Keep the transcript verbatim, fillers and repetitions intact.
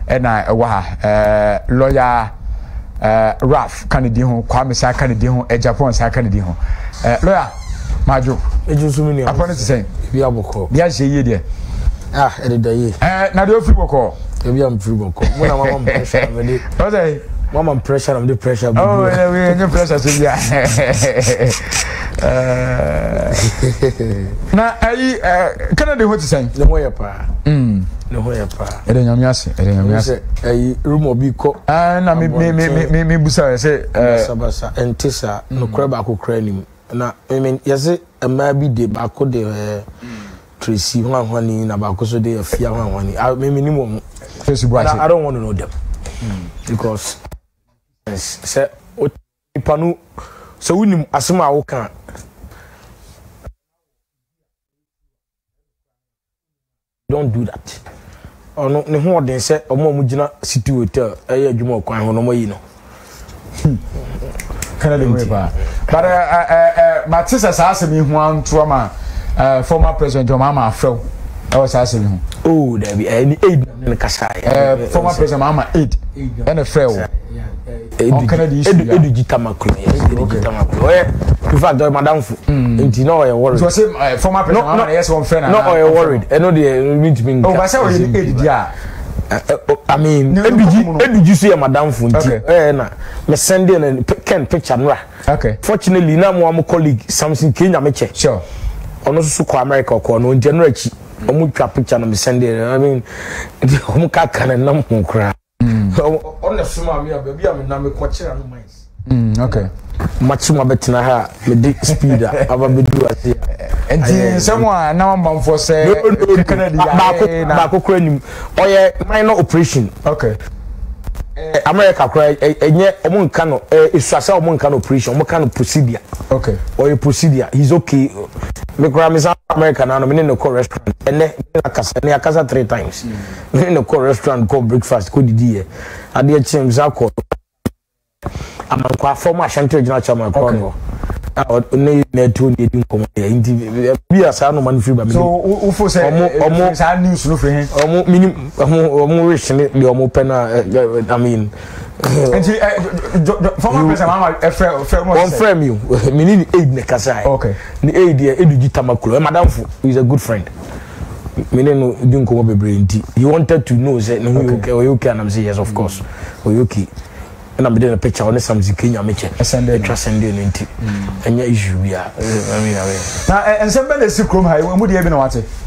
ena ewa ha eh lawyer eh Raf Kennedy ho Kwame Sa Kennedy ho Agyapong Sa Kennedy ho eh lawyer majo ejusumini apone to say bi aboko bi a sheye de ah ededaye eh na de ofri boko e bi am free boko mo na mama pressure me de o say mama pressure am de pressure bu oh yeah we any pressure so bia eh na ai Kennedy ho to say le mo ye pa mm le ho ye pa e de nyame ase e de nyame ase ai rumo bi ko ah na me me me me busa say eh sabasa entisa no kra ba ko kra nim na I mean yase ema bi de ba ko de Tracy ho anhwani na ba ko so de afia ho anhwani I me me nim Facebook I, I don't want to know them mm. because say panu so unim asema wo kan don't do that ono ne ho odin say omo mu gina city hotel eh adwuma okwan ho no mo yi no kana de we ba but eh eh matisa sa asemi ho anto ma former president Mama Afro I was asking him. Oh, there be any aid in the Kasai. Former president Mama aid and a frail. On Kennedy issue. Edu Gitamaklo. Edu Gitamaklo. In fact, Madame, you know, I worried. So, say former president Mama, yes, one friend. No, I worried. I know the meet me. Oh, I said you aid, yeah. I mean, Edu you see a Madame Funti. Eh, na. Me send in a Ken picture. Okay. Fortunately, now my colleague Samson Kenya meche. Sure. Ono so ko America ko no general chi omu twa picture no me send there I mean omu ka kan na mo kra on the film me baby am na me ko kira no mines mm okay machi ma betina ha me di speed aba be do ase enti someone na man for say Canada ba ko ba ko kra nim oye minor operation okay America kra enye omu nka no esuase omu nka no operation omu ka no procedure okay or a procedure he's okay me kra me America na no me no call restaurant ene na kasa ne akasa three times me no call restaurant go breakfast go didi here ade chem za call amankwa former Ashanti original chairman call no ne ne to ne din komo ya indi bi asa no man free ba me so u fo say omo sa news no free hen omo minim omo omo wish ne the omo pena I mean enti former president Mama efre efre mo one frame you me need aid ne kasa okay the aid here Edu Gitamaklo Madam is a good friend me no din komo bebre nti he wanted to know say no okay okay and I'm say yes of course okay and I'm doing a picture on some Kenya meche send it trust send it enya issue bia I mean na en sembe na sikrom ha we mu de bi na wate